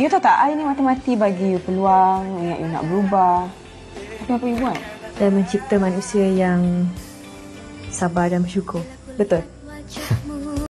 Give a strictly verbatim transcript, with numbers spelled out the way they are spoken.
You tahu tak, I ni mati-mati bagi you peluang, ingat you nak berubah. Tapi apa you buat? Dan mencipta manusia yang sabar dan bersyukur. Betul?